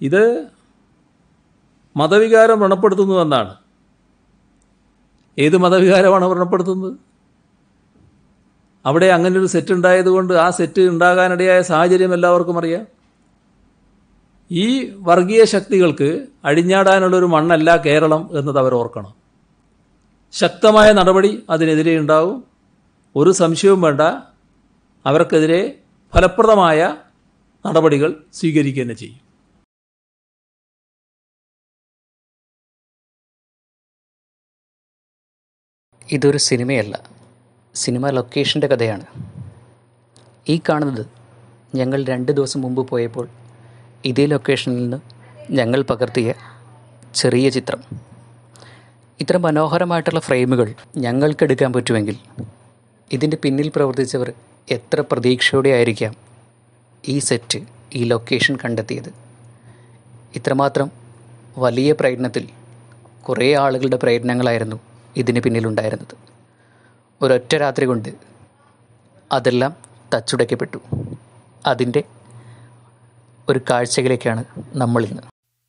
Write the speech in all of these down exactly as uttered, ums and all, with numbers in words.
ഇത് മതവികാരം വ്രണപ്പെടുത്തുന്നുവെന്നാണ്. ഏത് മതവികാരമാണ് വ്രണപ്പെടുത്തുന്നത്? അവിടെ അങ്ങനൊരു സെറ്റ് ഉണ്ടായതുകൊണ്ട് ആ സെറ്റ് ഉണ്ടാകാനിടയായ സാഹചര്യം എല്ലാവർക്കും അറിയാം. ഈ വർഗീയ ശക്തികൾക്ക് അഴിഞ്ഞാടാനുള്ളൊരു മണ്ണല്ല കേരളം എന്നത് അവർ ഓർക്കണം. ശക്തമായ നടപടി അതിനെതിരെ ഉണ്ടാവും. ഒരു സംശയവും വേണ്ട. അവർക്കെതിരെ ഫലപ്രദമായ നടപടികൾ സ്വീകരിക്കുക തന്നെ ചെയ്യും. ഇതൊരു സിനിമയല്ല, സിനിമ ലൊക്കേഷൻ്റെ കഥയാണ്. ഈ കാണുന്നത് ഞങ്ങൾ രണ്ട് ദിവസം മുമ്പ് പോയപ്പോൾ ഇതേ ലൊക്കേഷനിൽ നിന്ന് ഞങ്ങൾ പകർത്തിയ ചെറിയ ചിത്രം. ഇത്ര മനോഹരമായിട്ടുള്ള ഫ്രെയിമുകൾ ഞങ്ങൾക്കെടുക്കാൻ പറ്റുമെങ്കിൽ ഇതിൻ്റെ പിന്നിൽ പ്രവർത്തിച്ചവർ എത്ര പ്രതീക്ഷയോടെ ആയിരിക്കാം ഈ സെറ്റ്, ഈ ലൊക്കേഷൻ കണ്ടെത്തിയത്. ഇത്രമാത്രം വലിയ പ്രയത്നത്തിൽ കുറേ ആളുകളുടെ പ്രയത്നങ്ങളായിരുന്നു ഇതിന് പിന്നിലുണ്ടായിരുന്നത്. ഒരൊറ്റ രാത്രി കൊണ്ട് അതെല്ലാം തച്ചുടയ്ക്കപ്പെട്ടു. അതിൻ്റെ ഒരു കാഴ്ചയിലേക്കാണ് നമ്മളിന്ന്.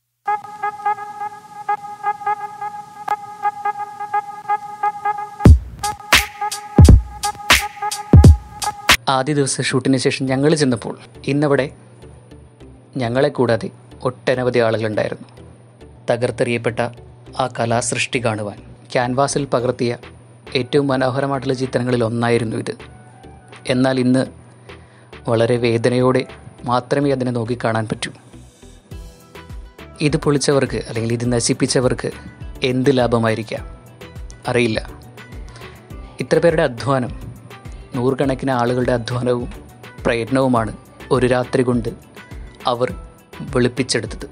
ആദ്യ ദിവസം ഷൂട്ടിന് ശേഷം ഞങ്ങൾ ചെന്നപ്പോൾ ഇന്നവിടെ ഞങ്ങളെ കൂടാതെ ഒട്ടനവധി ആളുകളുണ്ടായിരുന്നു. തകർത്തെറിയപ്പെട്ട ആ കലാസൃഷ്ടി കാണുവാൻ ക്യാൻവാസിൽ പകർത്തിയ ഏറ്റവും മനോഹരമായിട്ടുള്ള ചിത്രങ്ങളിൽ ഒന്നായിരുന്നു ഇത്. എന്നാൽ ഇന്ന് വളരെ വേദനയോടെ മാത്രമേ അതിനെ നോക്കിക്കാണാൻ പറ്റൂ. ഇത് പൊളിച്ചവർക്ക് അല്ലെങ്കിൽ ഇത് നശിപ്പിച്ചവർക്ക് എന്ത് ലാഭമായിരിക്കാം അറിയില്ല. ഇത്ര പേരുടെ അധ്വാനം, നൂറുകണക്കിന് ആളുകളുടെ അധ്വാനവും പ്രയത്നവുമാണ് ഒരു രാത്രി കൊണ്ട് അവർ വെളുപ്പിച്ചെടുത്തത്.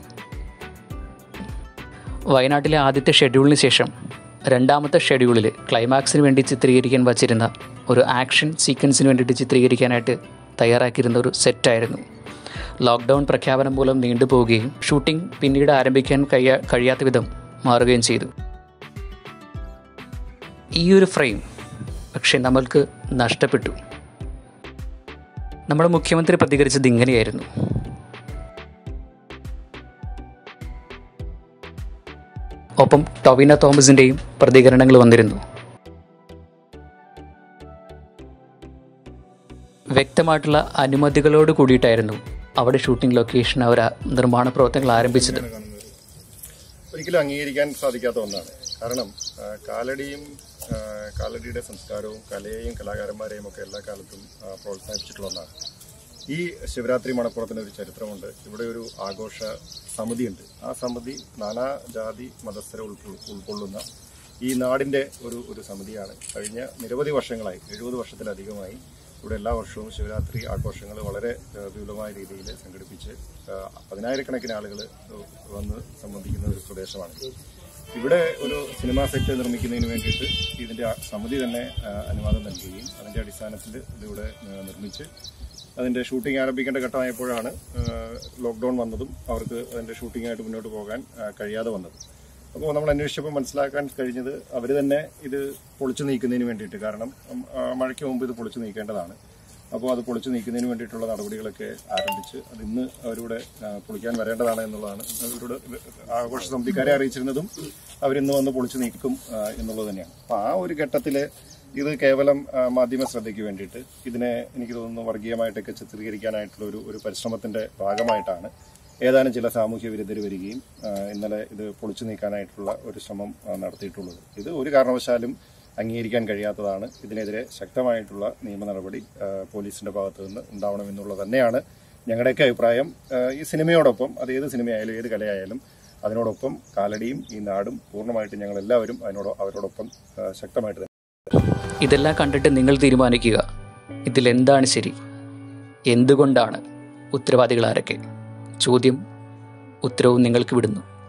വയനാട്ടിലെ ആദ്യത്തെ ഷെഡ്യൂളിന് ശേഷം രണ്ടാമത്തെ ഷെഡ്യൂളിൽ ക്ലൈമാക്സിന് വേണ്ടി ചിത്രീകരിക്കാൻ വച്ചിരുന്ന ഒരു ആക്ഷൻ സീക്വൻസിന് വേണ്ടിയിട്ട് ചിത്രീകരിക്കാനായിട്ട് തയ്യാറാക്കിയിരുന്ന ഒരു സെറ്റായിരുന്നു. ലോക്ക്ഡൗൺ പ്രഖ്യാപനം മൂലം നീണ്ടുപോവുകയും ഷൂട്ടിംഗ് പിന്നീട് ആരംഭിക്കാൻ കഴിയാ കഴിയാത്ത വിധം മാറുകയും ചെയ്തു. ഈ ഒരു ഫ്രെയിം പക്ഷേ നമ്മൾക്ക് നഷ്ടപ്പെട്ടു. നമ്മുടെ മുഖ്യമന്ത്രി പ്രതികരിച്ചത് ഇങ്ങനെയായിരുന്നു: ഒപ്പം ടൊവിനോ തോമസിൻ്റെയും പ്രതികരണങ്ങൾ വന്നിരുന്നു. വ്യക്തമായിട്ടുള്ള അനുമതികളോട് കൂടിയിട്ടായിരുന്നു അവിടെ ഷൂട്ടിംഗ് ലൊക്കേഷൻ അവർ നിർമ്മാണ പ്രവർത്തനങ്ങൾ ആരംഭിച്ചത്. ഒരിക്കലും അംഗീകരിക്കാൻ സാധിക്കാത്ത ഒന്നാണ്. കാരണം കാലടിയും കാലടിയുടെ സംസ്കാരവും കലയെയും കലാകാരന്മാരെയും ഒക്കെ എല്ലാ കാലത്തും പ്രോത്സാഹിപ്പിച്ചിട്ടുള്ള ഒന്നാണ്. ഈ ശിവരാത്രി മണപ്പുറത്തിന് ഒരു ചരിത്രമുണ്ട്. ഇവിടെ ഒരു ആഘോഷ സമിതിയുണ്ട്. ആ സമിതി നാനാ ജാതി മതസ്ഥരെ ഉൾക്കൊള്ളുന്ന ഈ നാടിൻ്റെ ഒരു ഒരു സമിതിയാണ്. കഴിഞ്ഞ നിരവധി വർഷങ്ങളായി, എഴുപത് വർഷത്തിലധികമായി ഇവിടെ എല്ലാ വർഷവും ശിവരാത്രി ആഘോഷങ്ങൾ വളരെ വിപുലമായ രീതിയിൽ സംഘടിപ്പിച്ച് പതിനായിരക്കണക്കിന് ആളുകൾ വന്ന് സംബന്ധിക്കുന്ന ഒരു പ്രദേശമാണ്. ഇവിടെ ഒരു സിനിമാ സെറ്റ് നിർമ്മിക്കുന്നതിന് വേണ്ടിയിട്ട് ഇതിൻ്റെ സമിതി തന്നെ അനുവാദം നൽകുകയും അതിൻ്റെ അടിസ്ഥാനത്തിൽ ഇതിവിടെ നിർമ്മിച്ച് അതിൻ്റെ ഷൂട്ടിംഗ് ആരംഭിക്കേണ്ട ഘട്ടമായപ്പോഴാണ് ലോക്ക്ഡൗൺ വന്നതും അവർക്ക് അതിൻ്റെ ഷൂട്ടിങ്ങായിട്ട് മുന്നോട്ട് പോകാൻ കഴിയാതെ വന്നത്. അപ്പോൾ നമ്മൾ അന്വേഷിച്ചപ്പോൾ മനസ്സിലാക്കാൻ കഴിഞ്ഞത് അവർ തന്നെ ഇത് പൊളിച്ചു നീക്കുന്നതിന് വേണ്ടിയിട്ട്, കാരണം മഴയ്ക്ക് മുമ്പ് ഇത് പൊളിച്ചു നീക്കേണ്ടതാണ്. അപ്പോൾ അത് പൊളിച്ചു നീക്കുന്നതിന് വേണ്ടിയിട്ടുള്ള നടപടികളൊക്കെ ആരംഭിച്ച് അത് ഇന്ന് അവരുടെ പൊളിക്കാൻ വരേണ്ടതാണ് എന്നുള്ളതാണ് അവരുടെ ആഘോഷ സമിതിക്കാരെ അറിയിച്ചിരുന്നതും അവരിന്ന് വന്ന് പൊളിച്ചു നീക്കും എന്നുള്ളത് തന്നെയാണ്. അപ്പോൾ ആ ഒരു ഘട്ടത്തിൽ ഇത് കേവലം മാധ്യമ ശ്രദ്ധയ്ക്ക് വേണ്ടിയിട്ട് ഇതിനെ എനിക്ക് തോന്നുന്നു വർഗീയമായിട്ടൊക്കെ ചിത്രീകരിക്കാനായിട്ടുള്ള ഒരു ഒരു പരിശ്രമത്തിന്റെ ഭാഗമായിട്ടാണ് ഏതാനും ചില സാമൂഹ്യ വിരുദ്ധർ വരികയും ഇന്നലെ ഇത് പൊളിച്ചു നീക്കാനായിട്ടുള്ള ഒരു ശ്രമം നടത്തിയിട്ടുള്ളത്. ഇത് ഒരു കാരണവശാലും അംഗീകരിക്കാൻ കഴിയാത്തതാണ്. ഇതിനെതിരെ ശക്തമായിട്ടുള്ള നിയമ നടപടി പോലീസിന്റെ ഭാഗത്തു നിന്ന് ഉണ്ടാവണമെന്നുള്ളത് തന്നെയാണ് ഞങ്ങളുടെയൊക്കെ അഭിപ്രായം. ഈ സിനിമയോടൊപ്പം, അത് ഏത് സിനിമയായാലും ഏത് കലയായാലും അതിനോടൊപ്പം കാലടിയും ഈ നാടും പൂർണ്ണമായിട്ട് ഞങ്ങൾ എല്ലാവരും അതിനോട് അവരോടൊപ്പം ശക്തമായിട്ട്. ഇതെല്ലാം കണ്ടിട്ട് നിങ്ങൾ തീരുമാനിക്കുക, ഇതിലെന്താണ് ശരി, എന്തുകൊണ്ടാണ്, ഉത്തരവാദികൾ ആരൊക്കെ? ചോദ്യം ഉത്തരവും നിങ്ങൾക്ക് വിടുന്നു.